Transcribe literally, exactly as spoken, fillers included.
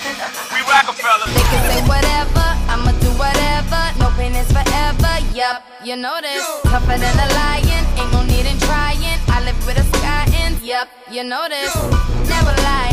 We Rockefeller. They can say whatever, I'ma do whatever. No pain is forever, yup, you know this. Tougher than a lion, ain't no need in trying. I live with a sky in, yup, you know this. Never lie.